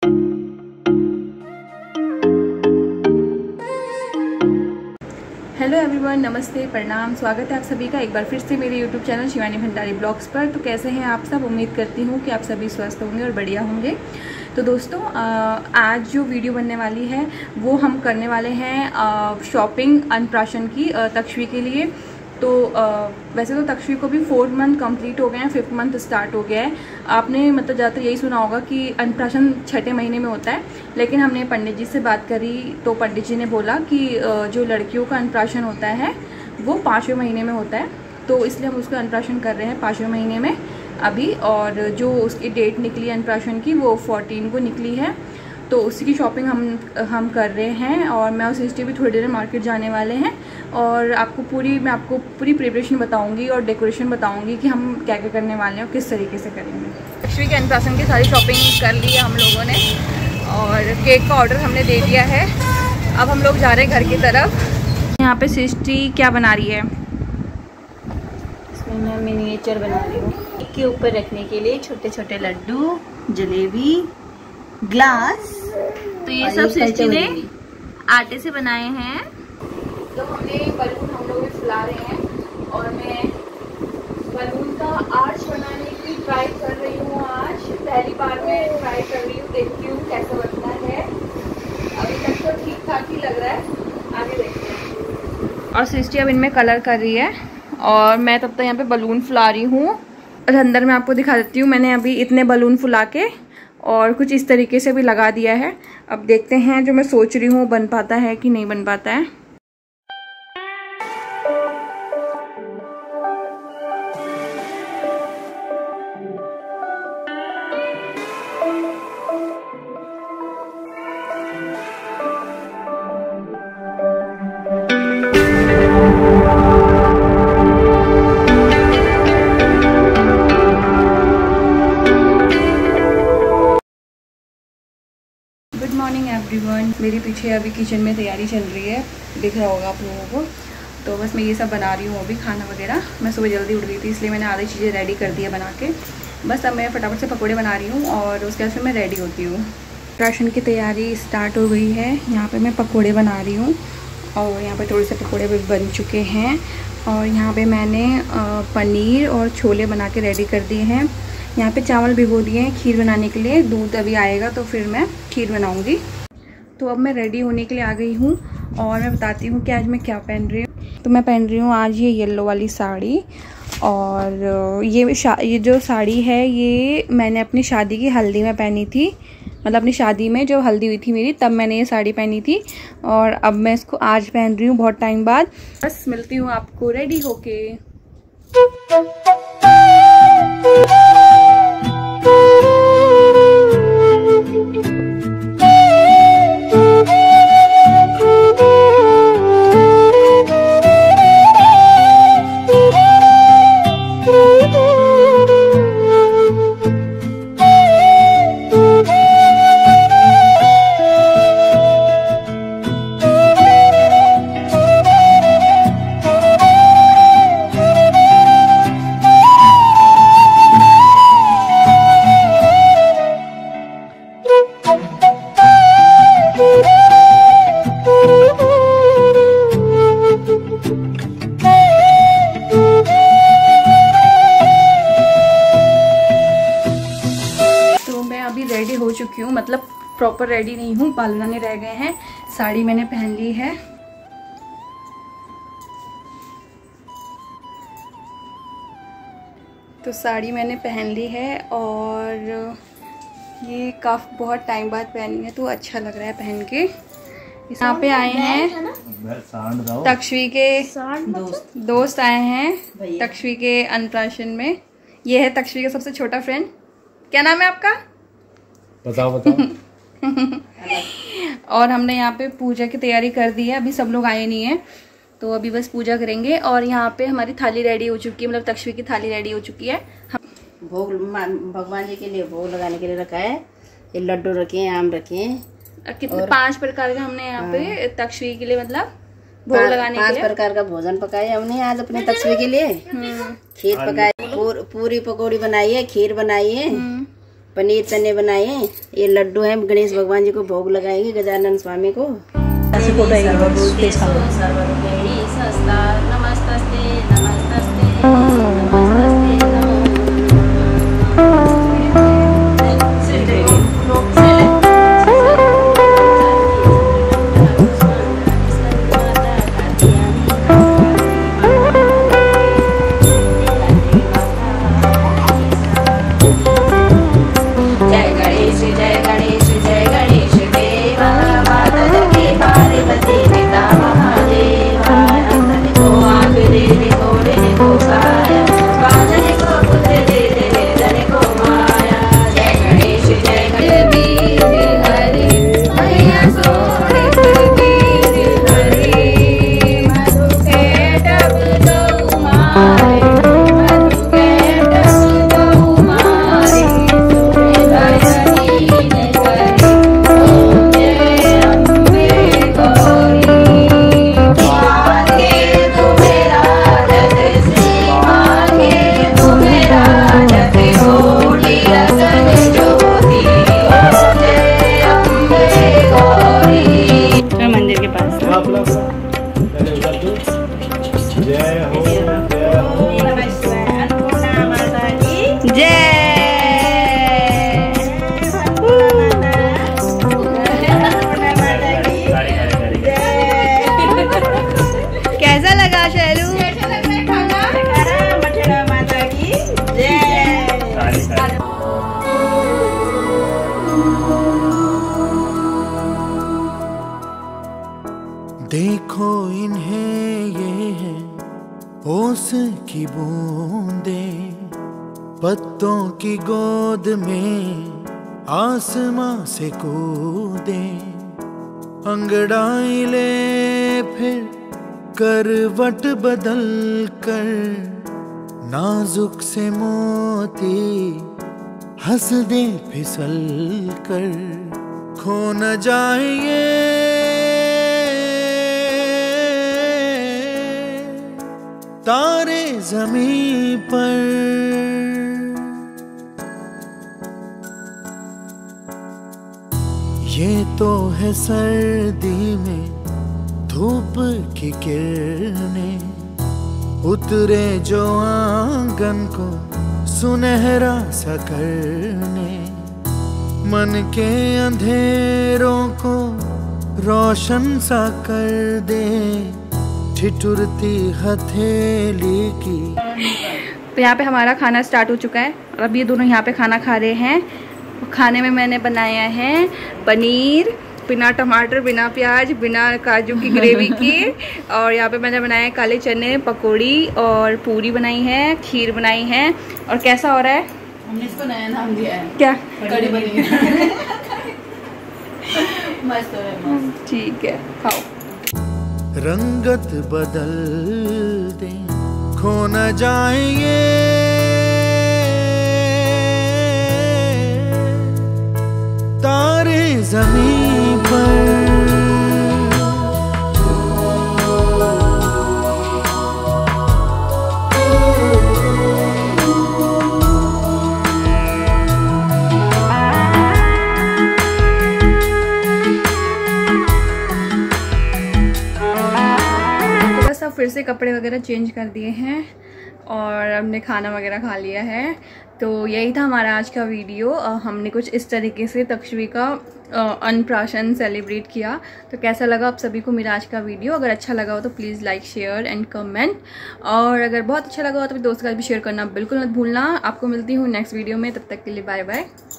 Hello everyone, नमस्ते, प्रणाम। स्वागत है आप सभी का एक बार फिर से मेरे YouTube channel Shivani Bhandari blogs पर। तो कैसे हैं आप सब? उम्मीद करती हूँ कि आप सभी स्वस्थ होंगे और बढ़िया होंगे। तो दोस्तों, आज जो वीडियो बनने वाली है वो हम करने वाले हैं शॉपिंग अन्नप्राशन की तक्षवी के लिए। तो वैसे तो तक्षवी को भी 4 मंथ कंप्लीट हो गए हैं, 5th मंथ स्टार्ट हो गया है। आपने मतलब ज़्यादातर यही सुना होगा कि अन्नप्राशन 6ठे महीने में होता है, लेकिन हमने पंडित जी से बात करी तो पंडित जी ने बोला कि जो लड़कियों का अन्नप्राशन होता है वो 5वें महीने में होता है। तो इसलिए हम उसका अन्नप्राशन कर रहे हैं 5वें महीने में अभी। और जो उसकी डेट निकली अन्नप्राशन की वो 14 को निकली है। तो उसी की शॉपिंग हम कर रहे हैं और मैं और सिस्टर भी थोड़ी देर में मार्केट जाने वाले हैं। और मैं आपको पूरी प्रिपरेशन बताऊंगी और डेकोरेशन बताऊंगी कि हम क्या क्या करने वाले हैं और किस तरीके से करेंगे। तक्षवी के अन्नप्राशन की सारी शॉपिंग कर ली है हम लोगों ने और केक का ऑर्डर हमने दे दिया है। अब हम लोग जा रहे हैं घर की तरफ। यहाँ पे सिस्टर क्या बना रही है? इसमें मैं मिनिएचर बना रही हूँ। केक के ऊपर रखने के लिए छोटे छोटे लड्डू, जलेबी, ग्लास। तो ये सब सिस्टर ने आटे से बनाए हैं। तो हमने बलून हम लोग फुला रहे हैं और मैं बलून का आर्च बनाने की ट्राई कर रही हूँ। आज पहली बार मैं ट्राई कर रही हूँ, देखती हूँ कैसा बनता है। अभी तक तो ठीक ठाक ही लग रहा है, आगे देखते हैं। और सिस्टर अब इनमें कलर कर रही है और मैं तब तक यहाँ पे बलून फुला रही हूँ। और अंदर मैं आपको दिखा देती हूँ, मैंने अभी इतने बलून फुला के और कुछ इस तरीके से भी लगा दिया है। अब देखते हैं जो मैं सोच रही हूँ बन पाता है कि नहीं बन पाता है। Good morning everyone. मेरे पीछे अभी किचन में तैयारी चल रही है, दिख रहा होगा आप लोगों को। तो बस मैं ये सब बना रही हूँ अभी, खाना वगैरह। मैं सुबह जल्दी उठ गई थी इसलिए मैंने आधी चीज़ें रेडी कर दी है बना के। बस अब मैं फटाफट से पकौड़े बना रही हूँ और उसके बाद फिर मैं रेडी होती हूँ। राशन की तैयारी स्टार्ट हो गई है। यहाँ पर मैं पकौड़े बना रही हूँ और यहाँ पर थोड़े से पकौड़े भी बन चुके हैं। और यहाँ पर मैंने पनीर और छोले बना के रेडी कर दिए हैं। यहाँ पे चावल भिगो दिए हैं खीर बनाने के लिए। दूध अभी आएगा तो फिर मैं खीर बनाऊंगी। तो अब मैं रेडी होने के लिए आ गई हूँ और मैं बताती हूँ कि आज मैं क्या पहन रही हूँ। तो मैं पहन रही हूँ आज ये येलो वाली साड़ी। और ये जो साड़ी है ये मैंने अपनी शादी की हल्दी में पहनी थी। मतलब अपनी शादी में जो हल्दी हुई थी मेरी, तब मैंने ये साड़ी पहनी थी। और अब मैं इसको आज पहन रही हूँ बहुत टाइम बाद। बस मिलती हूँ आपको रेडी होके। रेडी हो चुकी हूँ, मतलब प्रॉपर रेडी नहीं हूँ, बाल बनाने रह गए हैं। साड़ी मैंने पहन ली है। तो साड़ी मैंने पहन ली है और ये बहुत टाइम बाद पहनी है तो अच्छा लग रहा है पहन के। यहाँ पे आए हैं तक्षवी के दोस्त आए हैं तक्षवी के अन्नप्राशन में। ये है तक्षवी का सबसे छोटा फ्रेंड। क्या नाम है आपका? बताओ। और हमने यहाँ पे पूजा की तैयारी कर दी है। अभी सब लोग आए नहीं हैं तो अभी बस पूजा करेंगे। और यहाँ पे हमारी थाली रेडी हो चुकी है, मतलब तक्षवी की थाली रेडी हो चुकी है। भोग भगवान जी के लिए भोग लगाने के लिए रखा है। ये लड्डू रखे हैं, आम रखे हैं। कितने 5 प्रकार का हमने यहाँ पे तक्षवी के लिए मतलब भोग लगाने के लिए 5 प्रकार का भोजन पकाया हमने आज अपने तक्षवी के लिए। खीर पकाई, पूरी पकौड़ी बनाई है, खीर बनाई है पनीर चने बनाए हैं। ये लड्डू हैं, गणेश भगवान जी को भोग लगाएंगे, गजानन स्वामी को। कैसा लगा शैलू? देखो इन्हें, ये है ओस की बूंदे, पत्तों की गोद में आसमां से कूदे, अंगड़ाई ले फिर करवट बदल कर, नाजुक से मोती हंस दे फिसल कर, खो न जाए तारे ज़मीं पर। ये तो है सर्दी में धूप की किरणें, उतरे जो आंगन को सुनहरा सा करने, मन के अंधेरों को रोशन सा कर दे, ठिठुरती हथेली की। तो यहाँ पे हमारा खाना स्टार्ट हो चुका है और अब ये दोनों यहाँ पे खाना खा रहे हैं। खाने में मैंने बनाया है पनीर बिना टमाटर, बिना प्याज, बिना काजू की ग्रेवी की, और यहाँ पे मैंने बनाया है काले चने, पकौड़ी और पूरी बनाई है, खीर बनाई है। और कैसा हो रहा है? हमने इसको नया नाम दिया है, क्या? कड़ी बनी है। मस्त हो रहा है। ठीक है, खाओ। रंगत बदल दे, खो न जाए तारे ज़मीं पर। फिर से कपड़े वगैरह चेंज कर दिए हैं और हमने खाना वगैरह खा लिया है। तो यही था हमारा आज का वीडियो। हमने कुछ इस तरीके से तक्षवी का अन्नप्राशन सेलिब्रेट किया। तो कैसा लगा आप सभी को मेरा आज का वीडियो? अगर अच्छा लगा हो तो please like, share and comment, और अगर बहुत अच्छा लगा हो तो दोस्तों के साथ भी शेयर करना बिल्कुल मत भूलना। आपको मिलती हूँ नेक्स्ट वीडियो में, तब तक के लिए बाय बाय।